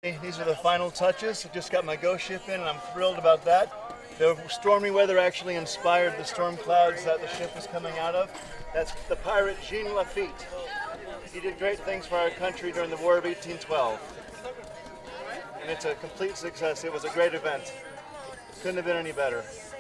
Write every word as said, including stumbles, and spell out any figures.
These are the final touches. I just got my ghost ship in and I'm thrilled about that. The stormy weather actually inspired the storm clouds that the ship is coming out of. That's the pirate Jean Lafitte. He did great things for our country during the War of eighteen twelve. And it's a complete success. It was a great event. Couldn't have been any better.